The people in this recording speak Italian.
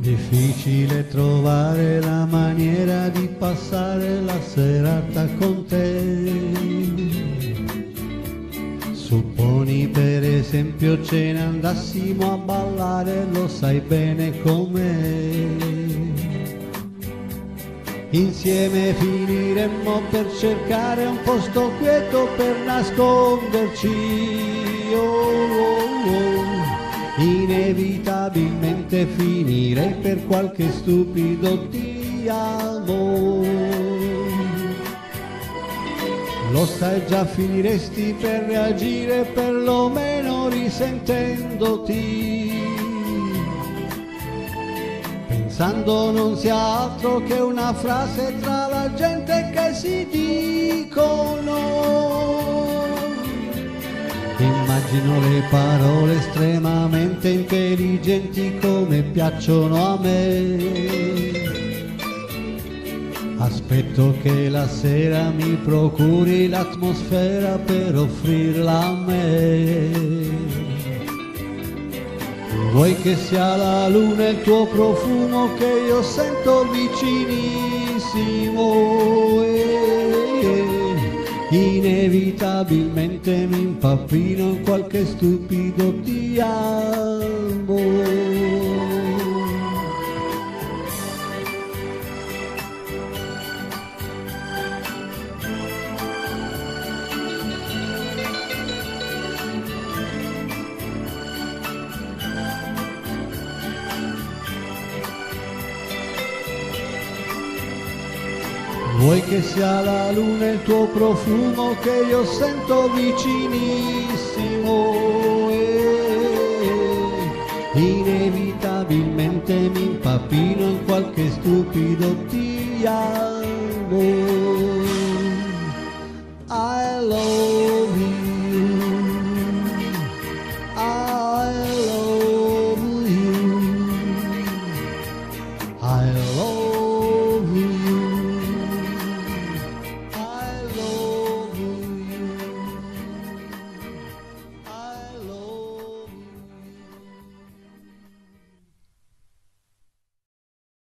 Difficile trovare la maniera di passare la serata con te. Supponi per esempio ce ne andassimo a ballare, lo sai bene com'è. Insieme finiremmo per cercare un posto quieto per nasconderci. Inevitabilmente finirei per qualche stupido ti amo. Lo sai già, finiresti per reagire perlomeno risentendoti, pensando non sia altro che una frase tra la gente che si dicono. Immagino le parole estremamente intelligenti come piacciono a me. Aspetto che la sera mi procuri l'atmosfera per offrirla a me. Vuoi che sia la luna il tuo profumo che io sento vicinissimo, inevitabilmente mi impappino in qualche stupido ti amo. Vuoi che sia la luna il tuo profumo che io sento vicinissimo, inevitabilmente mi impappino in qualche stupido ti amo.